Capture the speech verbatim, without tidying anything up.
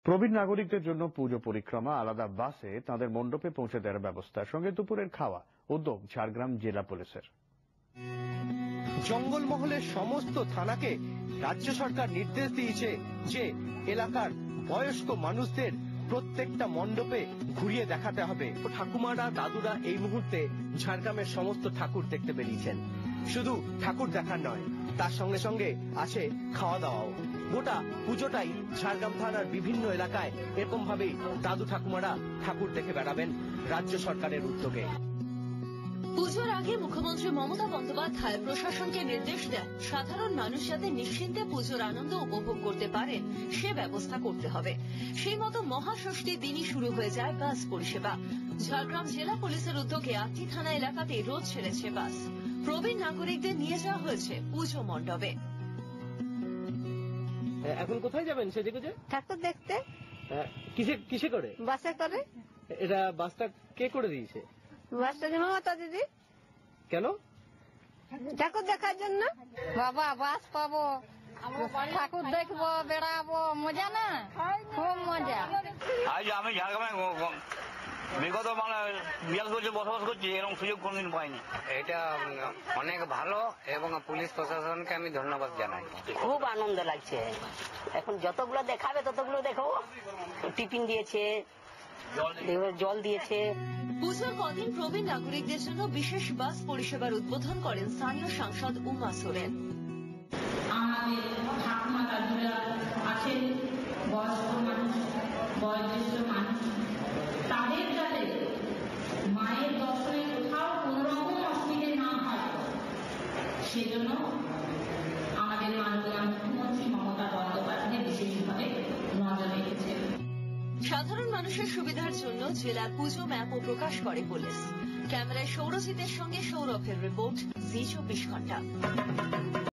প্রবীণ নাগরিকদের জন্য পুজো পরিক্রমা আলাদা বাসে তাদের মণ্ডপে পৌঁছে দেওয়ার ব্যবস্থা, সঙ্গে দুপুরের খাওয়া উদ্যোগ ঝাড়গ্রাম জেলা পুলিশের। জঙ্গলমহলের সমস্ত থানাকে রাজ্য সরকার নির্দেশ দিয়েছে যে এলাকার বয়স্ক মানুষদের প্রত্যেকটা মণ্ডপে ঘুরিয়ে দেখাতে হবে। ঠাকুমারা দাদুরা এই মুহূর্তে ঝাড়গ্রামের সমস্ত ঠাকুর দেখতে বেরিয়েছেন। শুধু ঠাকুর দেখার নয়, তার সঙ্গে সঙ্গে আছে খাওয়া দাওয়াও। গোটা পুজোটাই ঝাড়গ্রাম থানার বিভিন্ন এলাকায় এরকম ভাবেই দাদু ঠাকুমারা ঠাকুর দেখে বেড়াবেন রাজ্য সরকারের উদ্যোগে। পুজোর আগে মুখ্যমন্ত্রী মমতা বন্দ্যোপাধ্যায় প্রশাসনকে নির্দেশ দেন সাধারণ মানুষ যাতে নিশ্চিন্তে পুজোর আনন্দ উপভোগ করতে পারেন সে ব্যবস্থা করতে হবে। সেই মতো মহাষষ্ঠীর দিনই শুরু হয়ে যায় বাস পরিষেবা। ঝাড়গ্রাম জেলা পুলিশের উদ্যোগে আটটি থানা এলাকাতে রোজ ছেড়েছে বাস। প্রবীণ নাগরিকদের নিয়ে যাওয়া হয়েছে পুজো মণ্ডপে। এখন কোথায় যাবেন সেদিকে? ঠাকুর দেখতে। কিসে কিসে করে? বাসে করে। এটা বাসটা কে করে দিয়েছে? বাসটা মমতা দিদি। কেন? ঠাকুর দেখার জন্য। বাবা বাস পাবো, ঠাকুর দেখবো, বেড়াবো, মজা না, খুব মজা। আজ আমি ঝাড়গ্রামে বিগত মানে বিয়াল্লিশ বছর বসবাস করছি, এরকম সুযোগ কোনদিন পাইনি। এটা অনেক ভালো এবং পুলিশ প্রশাসনকে আমি ধন্যবাদ জানাই। খুব আনন্দ লাগছে। এখন যতগুলো দেখাবে ততগুলো দেখাবো। টিফিন দিয়েছে, জল দিয়েছে। পুজোর কদিন প্রবীণ নাগরিকদের জন্য বিশেষ বাস পরিষেবার উদ্বোধন করেন স্থানীয় সাংসদ উমা সোরেন। আমাদের ঠাকুমা দাদুরা আছেন, বয়স্ক মানুষ, বয়োজ্যেষ্ঠ মানুষ, তাদের যাতে মায়ের দর্শনে কোথাও কোন রকম অসুবিধে না হয় সেজন্য আমাদের মাননীয় মুখ্যমন্ত্রী মমতা বন্দ্যোপাধ্যায় বিশেষভাবে নজর রেখেছেন। সাধারণ মানুষের সুবিধার জন্য জেলার পুজো ম্যাপও প্রকাশ করে পুলিশ। ক্যামেরায় সৌরজিতের সঙ্গে সৌরভের রিপোর্ট, জি চব্বিশ ঘন্টা।